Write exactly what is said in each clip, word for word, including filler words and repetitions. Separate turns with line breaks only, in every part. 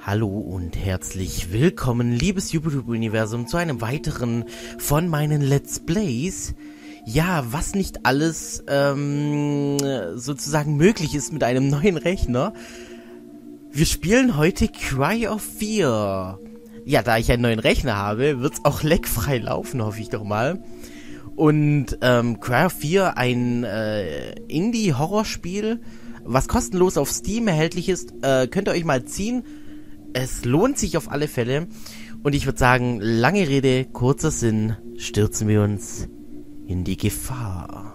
Hallo und herzlich willkommen, liebes YouTube-Universum, zu einem weiteren von meinen Let's Plays. Ja, was nicht alles ähm, sozusagen möglich ist mit einem neuen Rechner. Wir spielen heute Cry of Fear. Ja, da ich einen neuen Rechner habe, wird es auch leckfrei laufen, hoffe ich doch mal. Und ähm, Cry of Fear, ein äh, Indie-Horrorspiel, was kostenlos auf Steam erhältlich ist, äh, könnt ihr euch mal ziehen. Es lohnt sich auf alle Fälle. Und ich würde sagen, lange Rede, kurzer Sinn, stürzen wir uns in die Gefahr.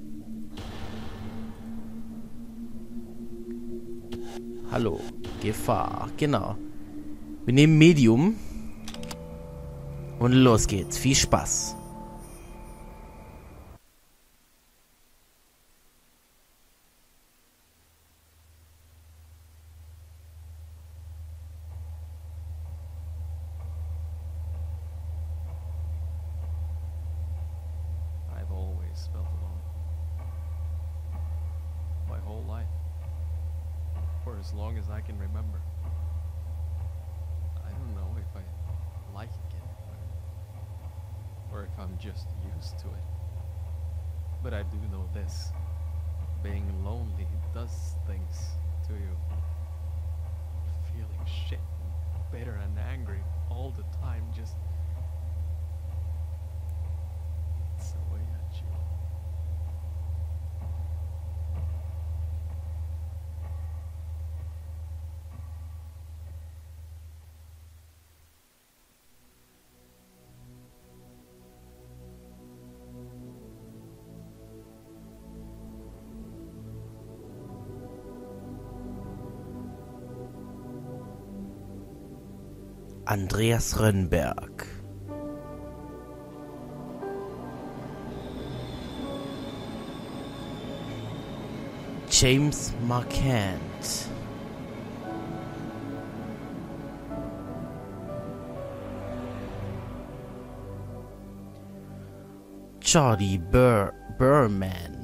Hallo, Gefahr, genau. Wir nehmen Medium. Und los geht's, viel Spaß.
Felt alone my whole life, for as long as I can remember. I don't know if I like it or if I'm just used to it, but I do know this: being lonely does things to you. Feeling shit and bitter and angry all the time just eats away at you.
Andreas Rönnberg. James Marquand. Jordi Bur Burman.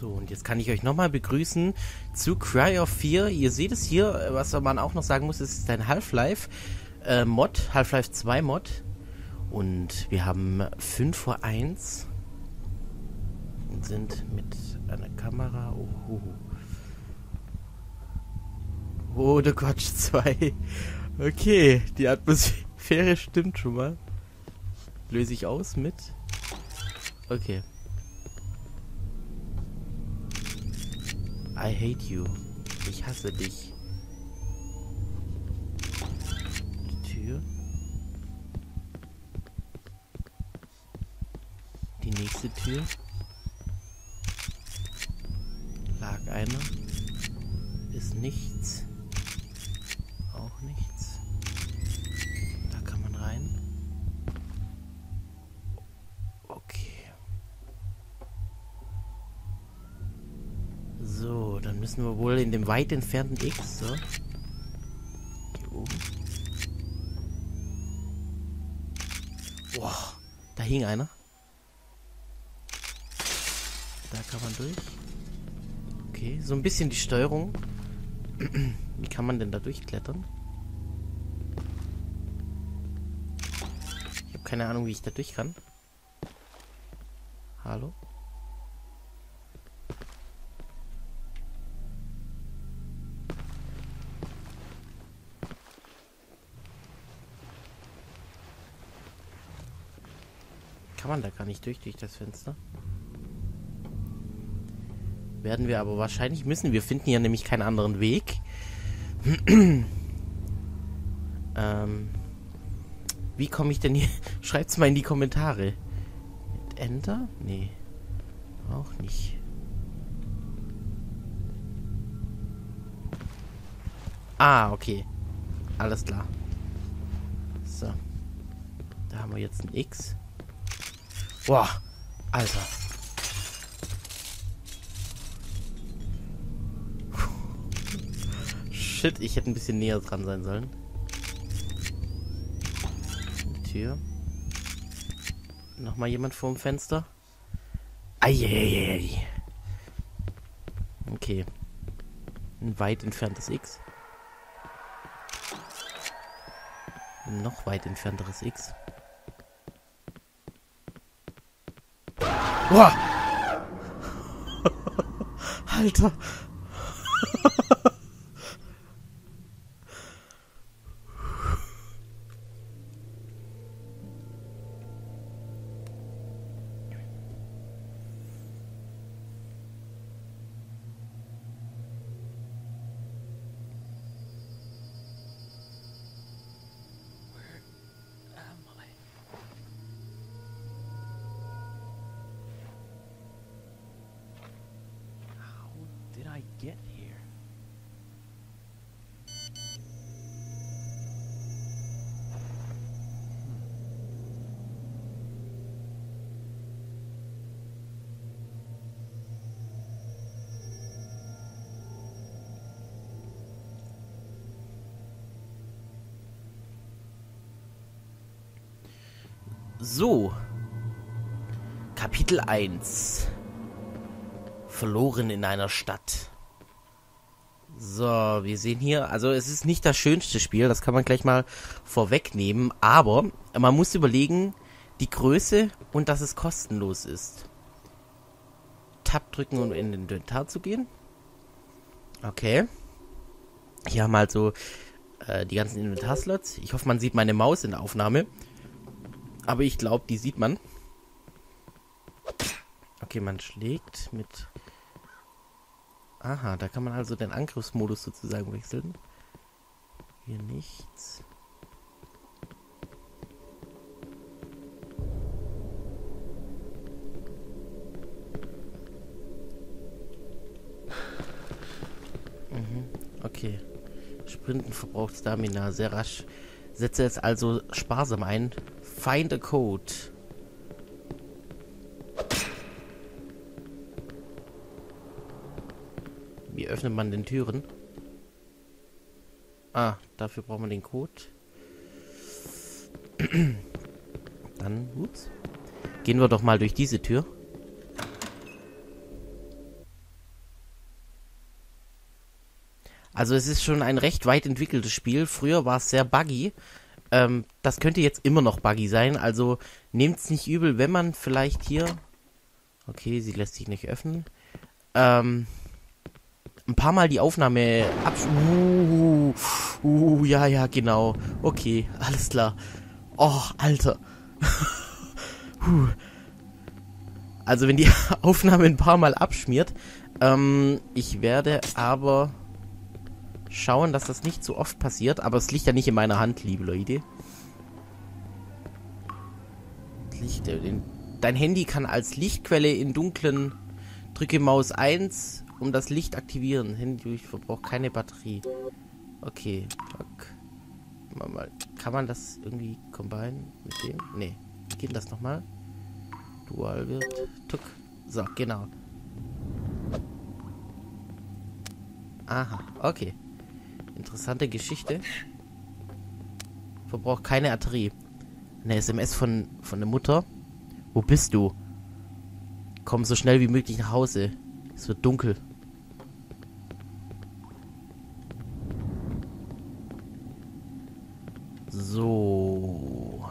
So, und jetzt kann ich euch nochmal begrüßen zu Cry of Fear. Ihr seht es hier, was man auch noch sagen muss, es ist ein Half-Life äh, Mod, Half-Life zwei Mod. Und wir haben fünf vor eins und sind mit einer Kamera. Oh, oh. Oh, der Quatsch zwei. Okay, die Atmosphäre stimmt schon mal. Löse ich aus mit. Okay. I hate you. Ich hasse dich. Die Tür. Die nächste Tür. Lag einer. Ist nichts. Auch nichts. Da kann man rein. Okay. So, dann müssen wir wohl in dem weit entfernten X, so. Hier oben. Boah, da hing einer. Da kann man durch. Okay, so ein bisschen die Steuerung. Wie kann man denn da durchklettern? Ich habe keine Ahnung, wie ich da durch kann. Hallo? Kann man da gar nicht durch, durch das Fenster? Werden wir aber wahrscheinlich müssen. Wir finden hier nämlich keinen anderen Weg. ähm, wie komme ich denn hier? Schreibt's mal in die Kommentare. Mit Enter? Nee. Auch nicht. Ah, okay. Alles klar. So. Da haben wir jetzt ein X. Boah. Alter. Shit, ich hätte ein bisschen näher dran sein sollen. Eine Tür. Nochmal jemand vor dem Fenster. Eieiei. Okay. Ein weit entferntes X. Ein noch weit entfernteres X. Boah! Alter! Did I get here? So. Kapitel eins. Verloren in einer Stadt. So, wir sehen hier, also es ist nicht das schönste Spiel, das kann man gleich mal vorwegnehmen, aber man muss überlegen, die Größe und dass es kostenlos ist. Tab drücken, um in den Inventar zu gehen. Okay. Hier haben wir also äh, die ganzen Inventarslots. Ich hoffe, man sieht meine Maus in der Aufnahme. Aber ich glaube, die sieht man. Okay, man schlägt mit... Aha, da kann man also den Angriffsmodus sozusagen wechseln. Hier nichts. Mhm, okay. Sprinten verbraucht Stamina sehr rasch. Setze es also sparsam ein. Find a code. Wie öffnet man den Türen? Ah, dafür braucht man den Code. Dann, ups. Gehen wir doch mal durch diese Tür. Also es ist schon ein recht weit entwickeltes Spiel. Früher war es sehr buggy. Ähm, das könnte jetzt immer noch buggy sein. Also nehmt es nicht übel, wenn man vielleicht hier... Okay, sie lässt sich nicht öffnen. Ähm, ein paar Mal die Aufnahme absch... Uh, uh, ja, ja, genau. Okay, alles klar. Oh, Alter. Puh. Also wenn die Aufnahme ein paar Mal abschmiert. Ähm, ich werde aber schauen, dass das nicht so oft passiert. Aber es liegt ja nicht in meiner Hand, liebe Leute. Licht, dein Handy kann als Lichtquelle in dunklen... Drücke Maus eins, um das Licht aktivieren. Handy verbraucht keine Batterie. Okay. Mal, kann man das irgendwie combine mit dem? Nee. Wie geht das nochmal? Dual wird. Tuck. So, genau. Aha, okay. Interessante Geschichte. Verbraucht keine Batterie. Eine S M S von, von der Mutter. Wo bist du? Komm so schnell wie möglich nach Hause. Es wird dunkel. So.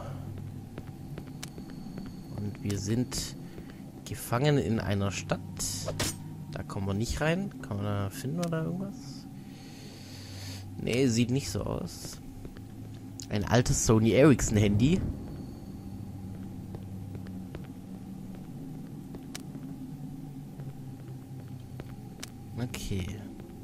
Und wir sind gefangen in einer Stadt. Da kommen wir nicht rein. Kann man da finden oder irgendwas? Nee, sieht nicht so aus. Ein altes Sony Ericsson Handy. Okay.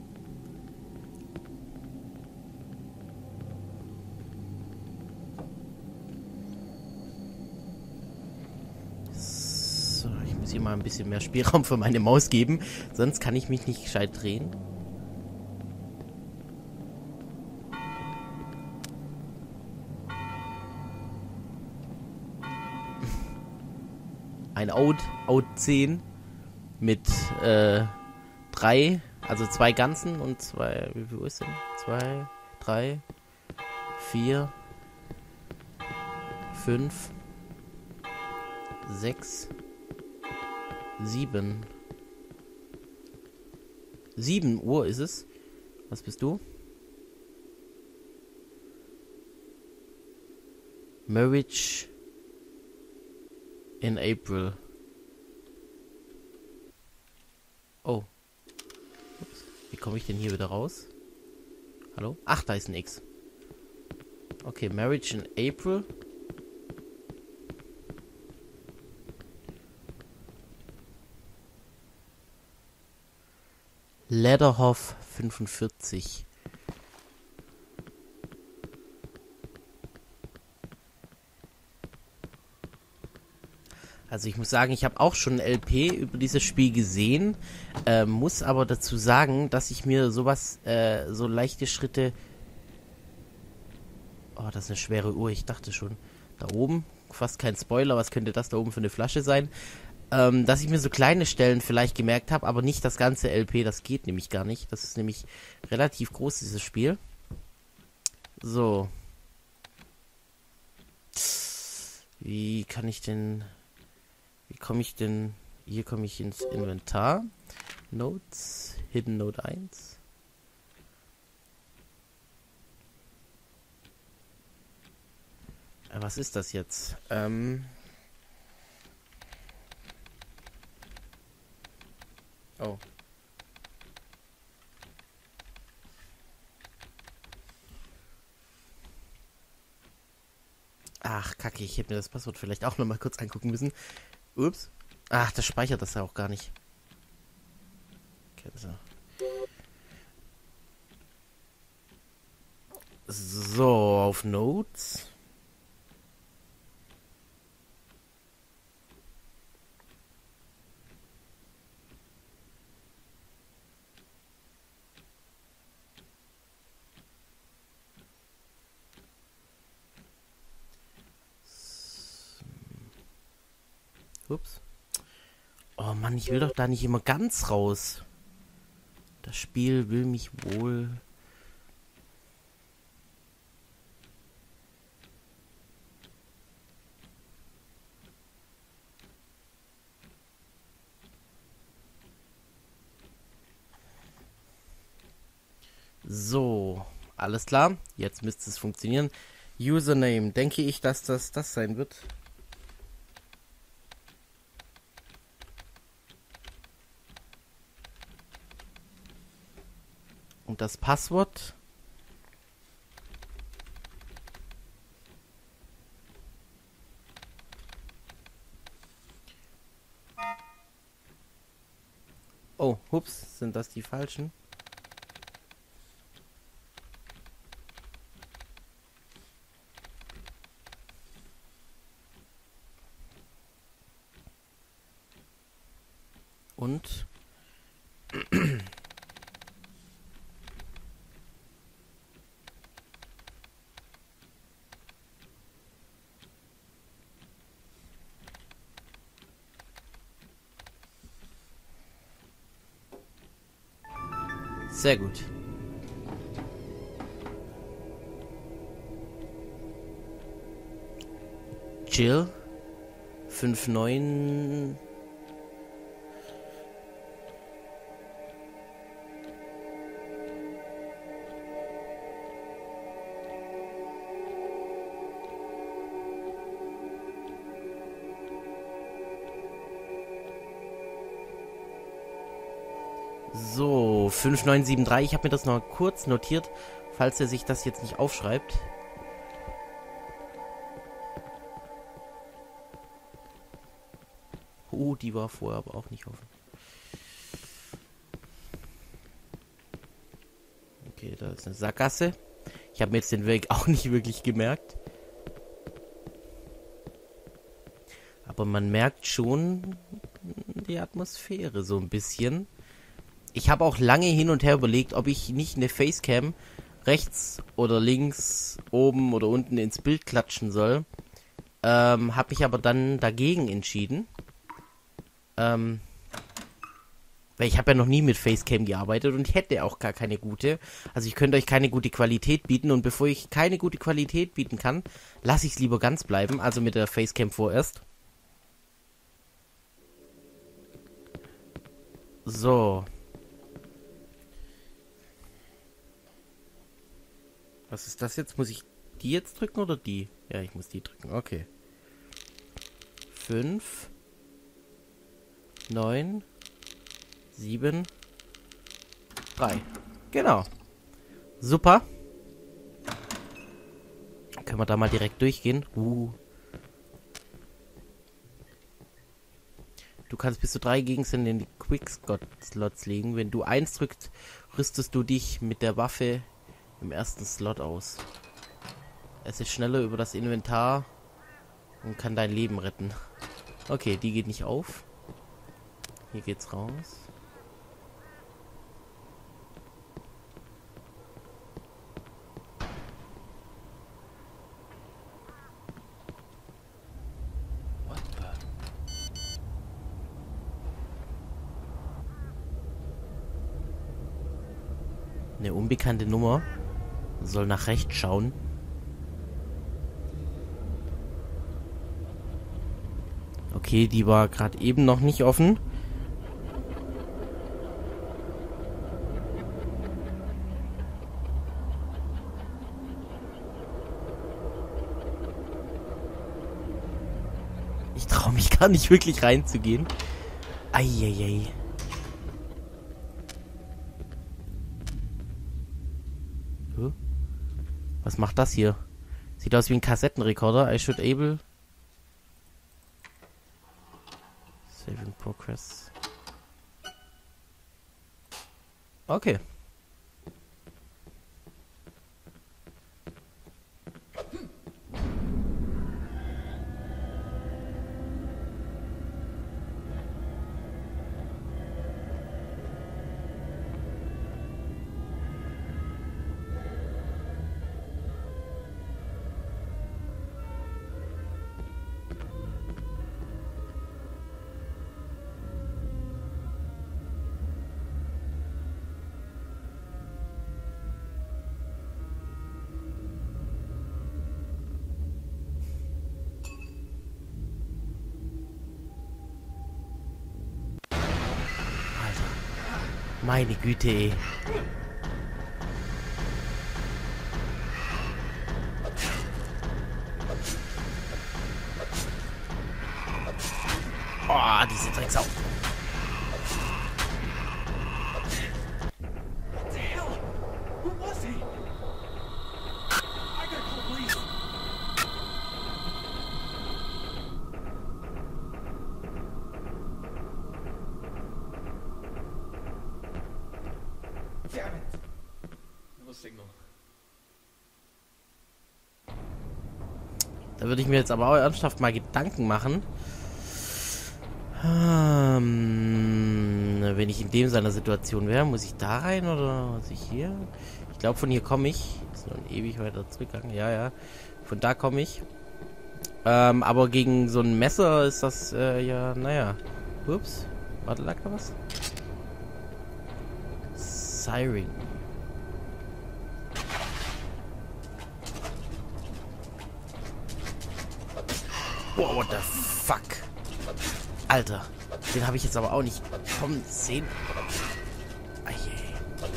So, ich muss hier mal ein bisschen mehr Spielraum für meine Maus geben, sonst kann ich mich nicht gescheit drehen. Ein Out, Out zehn mit äh, drei, also zwei ganzen und zwei, wie viel ist denn? Zwei, drei, vier, fünf, sechs, sieben. Sieben Uhr ist es. Was bist du? Marriage in April. Oh. Ups. Wie komme ich denn hier wieder raus? Hallo? Ach, da ist ein X. Okay, Marriage in April. Lederhoff fünfundvierzig. Also ich muss sagen, ich habe auch schon ein L P über dieses Spiel gesehen, äh, muss aber dazu sagen, dass ich mir sowas, äh, so leichte Schritte... Oh, das ist eine schwere Uhr, ich dachte schon. Da oben, fast kein Spoiler, was könnte das da oben für eine Flasche sein? Ähm, dass ich mir so kleine Stellen vielleicht gemerkt habe, aber nicht das ganze L P, das geht nämlich gar nicht. Das ist nämlich relativ groß, dieses Spiel. So. Wie kann ich denn... Wie komme ich denn... Hier komme ich ins Inventar. Notes. Hidden Note eins. Äh, was ist das jetzt? Ähm... Oh. Ach, kacke, ich hätte mir das Passwort vielleicht auch noch mal kurz angucken müssen. Ups. Ach, das speichert das ja auch gar nicht. Okay, so. So, auf Notes. Ups. Oh Mann, ich will doch da nicht immer ganz raus. Das Spiel will mich wohl... So, alles klar. Jetzt müsste es funktionieren. Username, denke ich, dass das das sein wird. Und das Passwort. Oh, hups, sind das die falschen? Und sehr gut. Jill fünf neun. So, fünf neun sieben drei. Ich habe mir das noch kurz notiert, falls er sich das jetzt nicht aufschreibt. Oh, die war vorher aber auch nicht offen. Okay, da ist eine Sackgasse. Ich habe mir jetzt den Weg auch nicht wirklich gemerkt. Aber man merkt schon die Atmosphäre so ein bisschen. Ich habe auch lange hin und her überlegt, ob ich nicht eine Facecam rechts oder links, oben oder unten ins Bild klatschen soll. Ähm, habe mich aber dann dagegen entschieden. Ähm, weil ich habe ja noch nie mit Facecam gearbeitet und hätte auch gar keine gute. Also ich könnte euch keine gute Qualität bieten und bevor ich keine gute Qualität bieten kann, lasse ich es lieber ganz bleiben, also mit der Facecam vorerst. So. Was ist das jetzt? Muss ich die jetzt drücken oder die? Ja, ich muss die drücken. Okay. fünf, neun, sieben, drei. Genau. Super. Können wir da mal direkt durchgehen? Uh. Du kannst bis zu drei Gegenstände in die Quick-Slots legen. Wenn du eins drückst, rüstest du dich mit der Waffe im ersten Slot aus. Es ist schneller über das Inventar und kann dein Leben retten. Okay, die geht nicht auf. Hier geht's raus.
What the?
Eine unbekannte Nummer. Soll nach rechts schauen. Okay, die war gerade eben noch nicht offen. Ich traue mich gar nicht wirklich reinzugehen. Eieiei. Huh? Was macht das hier? Sieht aus wie ein Kassettenrekorder. I should able... Saving progress. Okay. Meine Güte, ey. Oh, diese Drecksau. Da würde ich mir jetzt aber auch ernsthaft mal Gedanken machen. Ähm, wenn ich in dem seiner Situation wäre, muss ich da rein oder muss ich hier? Ich glaube, von hier komme ich. Ist nur ein ewig weiter zurückgegangen. Ja, ja. Von da komme ich. Ähm, aber gegen so ein Messer ist das äh, ja, naja. Ups. Warte, lag da was? Siren. Boah, what the fuck? Alter, den habe ich jetzt aber auch nicht kommen sehen. Ah, je.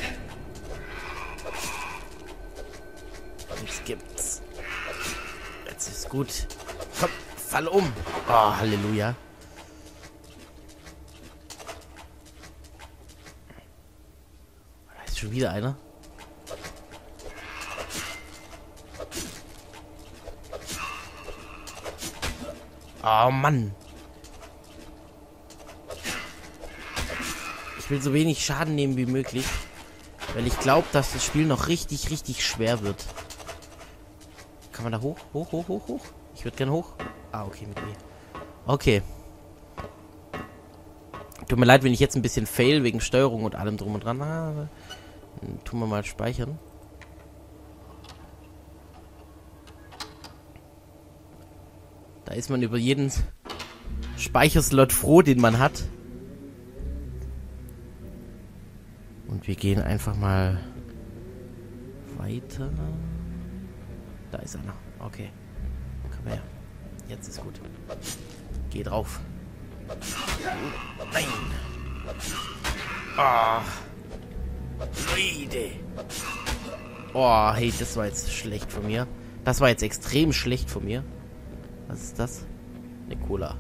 Nichts gibt's. Jetzt ist gut. Komm, fall um. Oh, Halleluja. Da ist schon wieder einer. Oh Mann. Ich will so wenig Schaden nehmen wie möglich. Weil ich glaube, dass das Spiel noch richtig, richtig schwer wird. Kann man da hoch? Hoch, hoch, hoch, hoch? Ich würde gerne hoch. Ah, okay, mit E. Okay. Tut mir leid, wenn ich jetzt ein bisschen fail wegen Steuerung und allem drum und dran. Ah, dann tun wir mal speichern. Da ist man über jeden Speicherslot froh, den man hat. Und wir gehen einfach mal weiter. Da ist einer. Okay. Komm her. Jetzt ist gut. Geh drauf. Nein. Ah. Leute. Oh, hey, das war jetzt schlecht von mir. Das war jetzt extrem schlecht von mir. Was ist das? Eine Cola.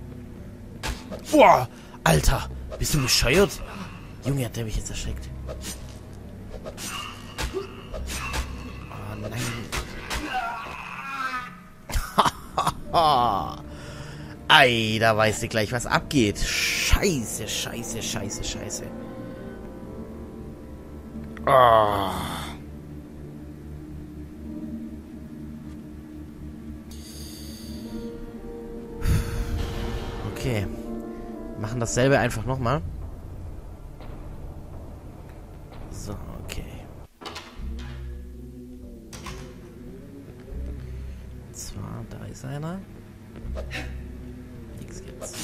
Boah, Alter, bist du bescheuert? Junge, hat der mich jetzt erschreckt. Oh nein. Ei, da weißt du gleich, was abgeht. Scheiße, scheiße, scheiße, scheiße. Oh. Okay. Machen dasselbe einfach nochmal. So, okay. Zwar, da ist einer. Nix gibt's.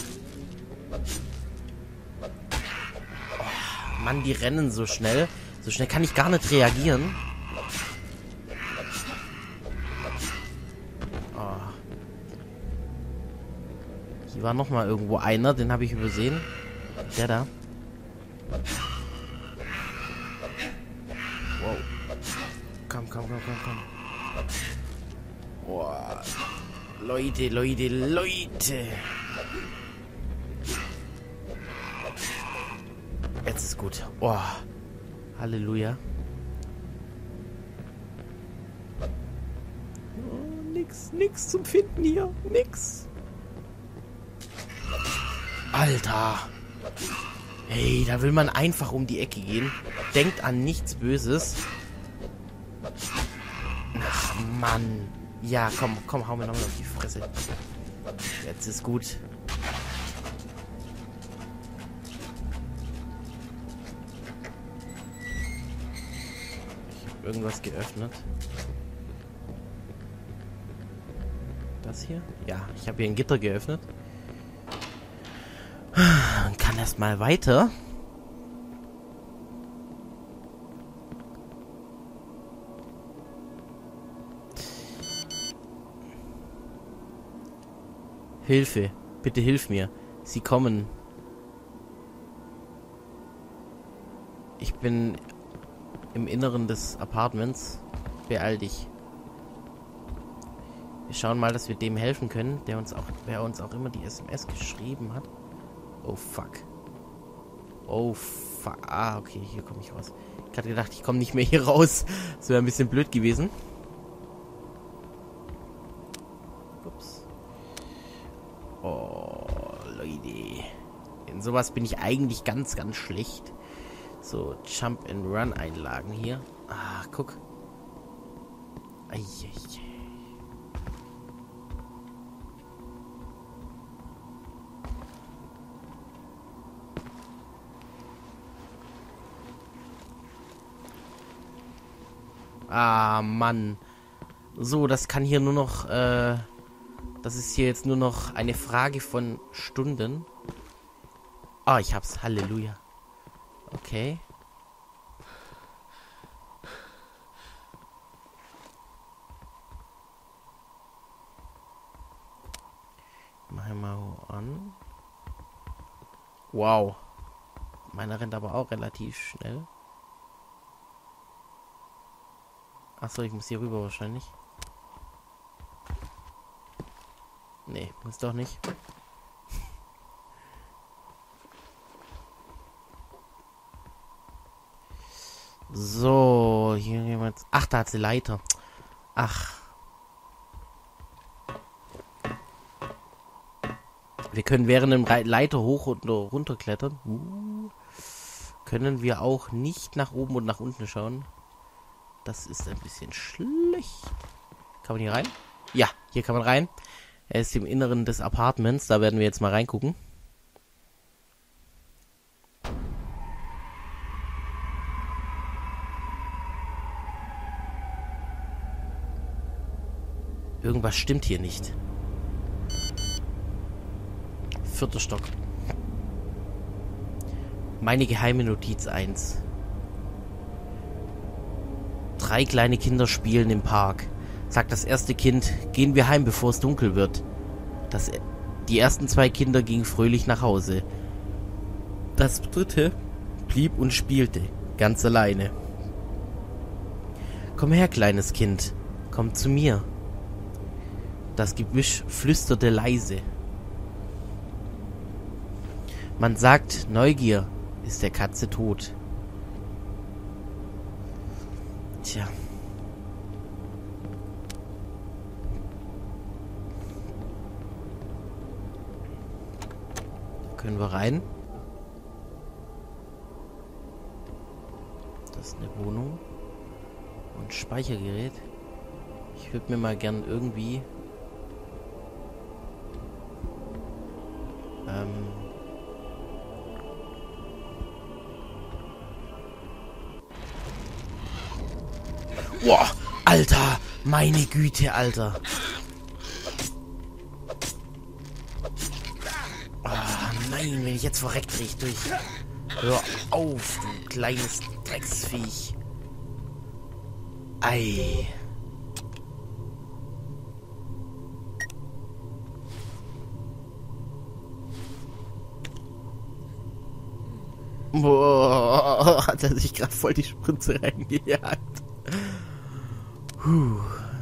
Oh, Mann, die rennen so schnell. So schnell kann ich gar nicht reagieren. Hier war noch mal irgendwo einer, den habe ich übersehen. Der da. Wow. Komm, komm, komm, komm, komm. Boah. Leute, Leute, Leute. Jetzt ist gut. Oh. Halleluja. Oh, nix, nix zum Finden hier. Nix. Alter. Hey, da will man einfach um die Ecke gehen. Denkt an nichts Böses. Ach, Mann. Ja, komm, komm, hau mir nochmal auf die Fresse. Jetzt ist gut. Ich habe irgendwas geöffnet. Das hier? Ja, ich habe hier ein Gitter geöffnet. Und kann erstmal weiter. Hilfe. Bitte hilf mir. Sie kommen. Ich bin im Inneren des Apartments. Beeil dich. Wir schauen mal, dass wir dem helfen können, der uns auch, wer uns auch immer die S M S geschrieben hat. Oh, fuck. Oh, fuck. Ah, okay, hier komme ich raus. Ich hatte gedacht, ich komme nicht mehr hier raus. Das wäre ein bisschen blöd gewesen. Ups. Oh, Leute. In sowas bin ich eigentlich ganz, ganz schlecht. So, Jump-and-Run-Einlagen hier. Ah, guck. Eieiei. Ah, Mann. So, das kann hier nur noch, äh, das ist hier jetzt nur noch eine Frage von Stunden. Ah, ich hab's. Halleluja. Okay. Mach ich mal an. Wow. Meiner rennt aber auch relativ schnell. Achso, ich muss hier rüber wahrscheinlich. Nee, muss doch nicht. So, hier jemand. Ach, da hat sie Leiter. Ach. Wir können während dem Leiter hoch und runter klettern. Uh. Können wir auch nicht nach oben und nach unten schauen. Das ist ein bisschen schlecht. Kann man hier rein? Ja, hier kann man rein. Er ist im Inneren des Apartments. Da werden wir jetzt mal reingucken. Irgendwas stimmt hier nicht. Vierter Stock. Meine geheime Notiz eins. Drei kleine Kinder spielen im Park. Sagt das erste Kind, gehen wir heim, bevor es dunkel wird. Das, die ersten zwei Kinder gingen fröhlich nach Hause. Das dritte blieb und spielte, ganz alleine. Komm her, kleines Kind, komm zu mir. Das Gebüsch flüsterte leise. Man sagt, Neugier ist der Katze tot. Tja. Können wir rein? Das ist eine Wohnung. Und Speichergerät. Ich würde mir mal gern irgendwie... Ähm... Boah, Alter, meine Güte, Alter. Oh, nein, wenn ich jetzt verreckt krieg durch. Hör auf, du kleines Drecksviech. Ei. Boah, hat er sich gerade voll die Spritze reingejagt. Puh.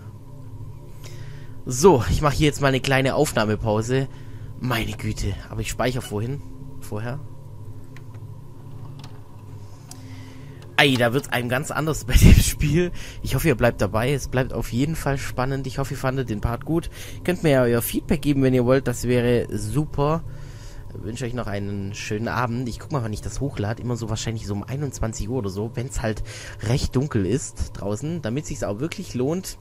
So, ich mache hier jetzt mal eine kleine Aufnahmepause. Meine Güte, aber ich speichere vorhin. Vorher. Ei, da wird einem ganz anders bei dem Spiel. Ich hoffe, ihr bleibt dabei. Es bleibt auf jeden Fall spannend. Ich hoffe, ihr fandet den Part gut. Ihr könnt mir ja euer Feedback geben, wenn ihr wollt. Das wäre super. Ich wünsche euch noch einen schönen Abend. Ich gucke mal, wann ich das hochlade. Immer so wahrscheinlich so um einundzwanzig Uhr oder so, wenn es halt recht dunkel ist draußen, damit es sich auch wirklich lohnt.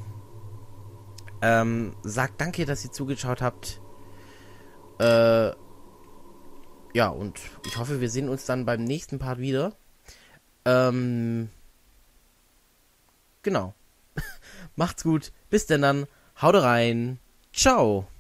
Ähm, sagt danke, dass ihr zugeschaut habt. Äh, ja, und ich hoffe, wir sehen uns dann beim nächsten Part wieder. Ähm, genau. Macht's gut. Bis denn dann. Haut rein. Ciao.